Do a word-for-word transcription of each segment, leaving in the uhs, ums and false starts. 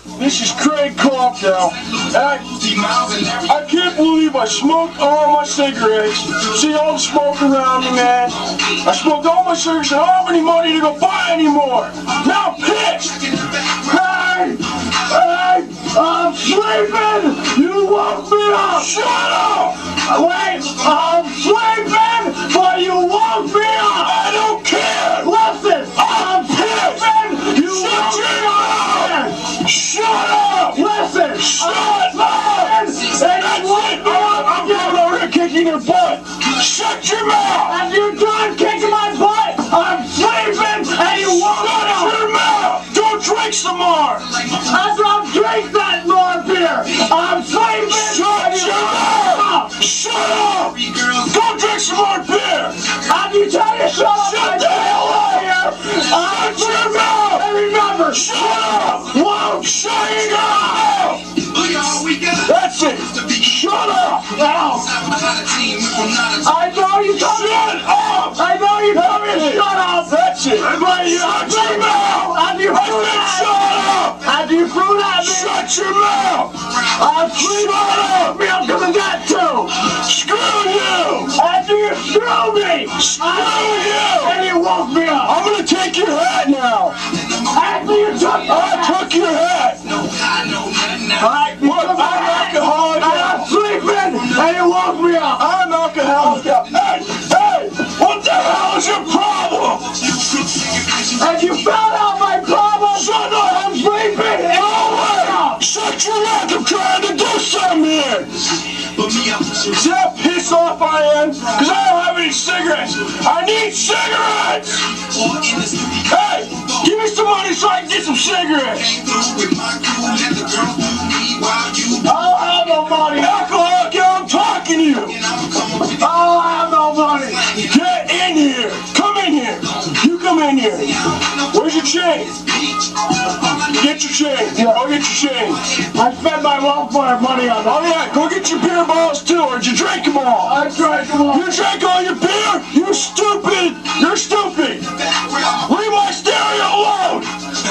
This is Craig Coffdown. I, I can't believe I smoked all my cigarettes. See all the smoke around me, man. I smoked all my cigarettes and I don't have any money to go buy anymore. Now I'm pissed. Hey! Hey! I'm sleeping! You woke me up! Shut up! Wait! I'm sleeping! But you woke me up! I don't care! Listen! I'm pissed! You Shut your mouth! Shut up! Listen! Shut up! And that's it! I'm going over here kicking your butt! Shut your mouth! And you're done kicking my butt! I'm sleeping and you woke me up! Shut your mouth! Don't drink some more! After I'm drinking that more beer! I'm sleeping! Shut your mouth! Shut up! Go drink some more beer! Have you tried to shut up? Shut the hell up here! Shut your mouth! And remember, shut up! Whoa! Shut your mouth! That's it! Shut up! Now! I know you told me! Shut up! I know you told me to shut up! That's it! But you shut your mouth! Have you threw that? Shut up! Have you threw that? Shut your mouth! I'm shut up! Me, I'm coming back too! Screw you! After you screw me! Screw you! And you woke me up! I'm gonna take your hat now! After you took I took your hat! Alright, look, I'm alcoholic! I'm sleeping! And you woke me up! I'm alcoholic! Hey! Hey! What the hell is your problem? Have you found out my problem? Shut up! I'm sleeping! And you woke me up! Shut your mouth! I'm trying to do something here! See how pissed off I am? Because I don't have any cigarettes! I need cigarettes! Hey! Give me some money so I can get some cigarettes! I don't have no money! Alcoholic, I'm talking to you! I don't have no money! Get in here! Come in here! You come in here! Where's your chain? Get your chain! Yeah. Go get your chain! I spent my welfare money on that! Oh yeah, go get your beer bottles too, or did you drink them all? I drank them all! You drank all your beer? You stupid! You're stupid! Leave my stereo alone!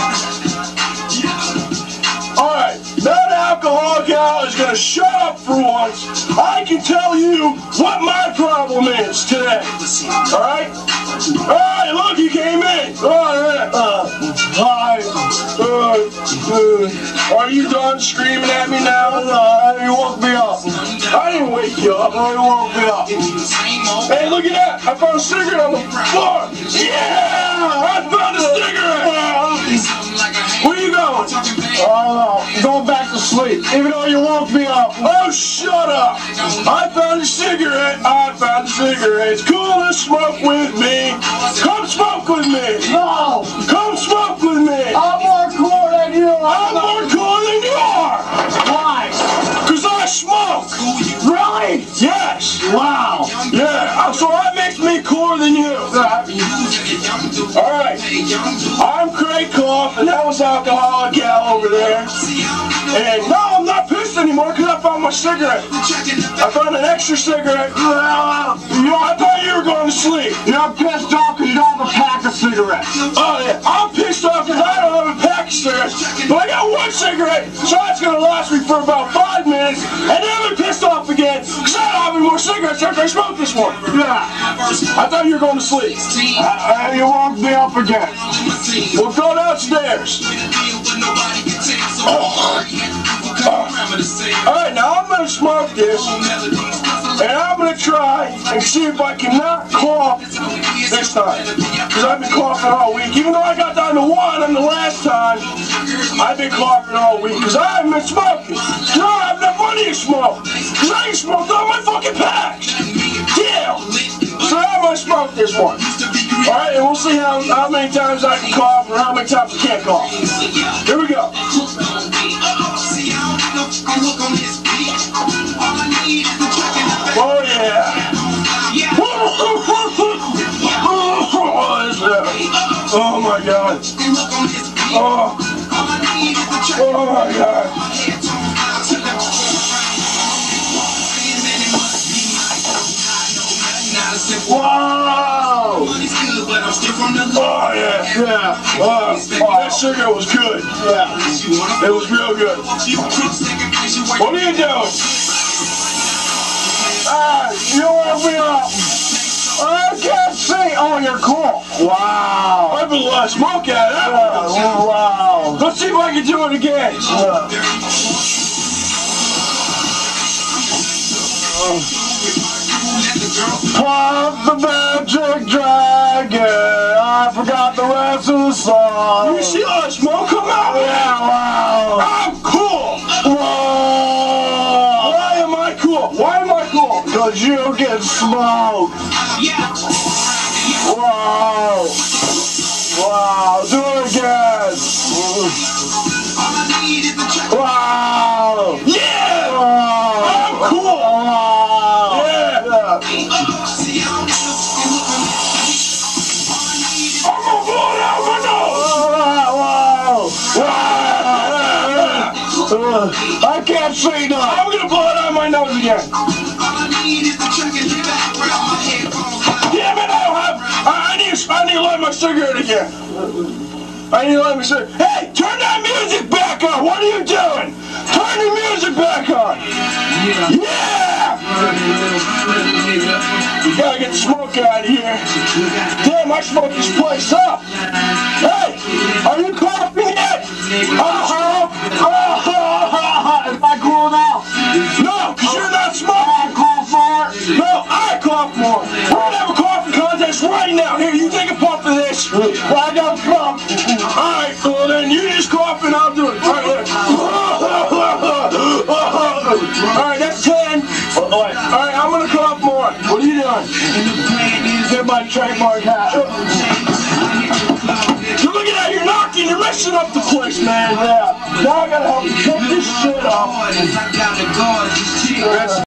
Alright, that alcoholic Al is gonna shut up for once. I can tell you what my problem is today. Alright? Alright, look, he came in. Alright, uh, hi. Uh, uh, are you done screaming at me now? Uh, you woke me up. I didn't wake you up. Oh, you woke me up. Hey, look at that. I found a cigarette on the floor. Yeah! I found a cigarette! Where you going? Oh, no. Going back to sleep. Even though you woke me up. Oh, shut up. I found a cigarette. I found a cigarette. It's cool to smoke with me. Come smoke with me. No. Come smoke with me. I'm more cool than you are. I'm more cool than you are. Why? Because I smoke. Really? Yes. Wow. Yeah. So that makes me cooler than you. All right. I'm Craig Cough, and that was Alcoholic Al over there. And no, I'm not pissed anymore because I found my cigarette. I found an extra cigarette. Uh, you know, I thought you were going to sleep. You're pissed off because you don't have a pack of cigarettes. Oh, yeah. I'm pissed off because I don't have a pack of cigarettes. But I got one cigarette, so that's going to last me for about five minutes. And then I'm pissed off again because I don't have any more cigarettes after I smoked this one. Yeah. I thought you were going to sleep. Uh, you woke me up again. We'll go downstairs. Oh. Uh, Alright, now I'm going to smoke this, and I'm going to try and see if I can not cough this time, because I've been coughing all week. Even though I got down to one on the last time, I've been coughing all week, because I haven't been smoking, because I don't have enough money to smoke, because I ain't smoked all my fucking packs. Damn! So I'm going to smoke this one. Alright, and we'll see how, how many times I can cough, or how many times I can't cough. Here we go. Oh yeah! Oh my god! Oh! Oh my god! Whoa! Oh, yeah. Yeah. Uh, that cigarette was good. Yeah. It was real good. What are you doing? Ah, you want me up? I can't see. Oh, you're cool. Wow. I've been a lot of smoke at it. Yeah, wow. Let's see if I can do it again. Yeah. Pump the magic dragon. I forgot the rest of the song. You see all the smoke come out? Yeah, wow. I'm cool. Whoa. Why am I cool? Why am I cool? Because you get smoked. Wow. Wow. Do it again. Wow. Yeah. Wow. I'm cool. Wow. Yeah. Yeah. I'm gonna blow it out my nose. Wow. Wow. Uh, I can't see now. I'm gonna blow it out my nose again. Damn it! I don't have. I, I need. I need to light my cigarette again. I need to light my cigarette. Hey, turn that music back on. What are you doing? Turn the music back on. Yeah. You gotta get the smoke out of here. Damn, I smoked this place up. Hey, are you coughing yet? Uh-huh. Uh, Am I cool now? No, because you're not smoking. I cough more. No, I cough more. We're going to have a coughing contest right now. Here, you take a puff of this. I don't cough. All right, well, then you just cough and I'll do it. All right, look. All right, that's ten. All right, I'm going to cough more. What are you doing? Get my trademark hat. You're looking at you're knocking, you're messing up the place, man. Yeah. Now I gotta help you pick this shit up. That's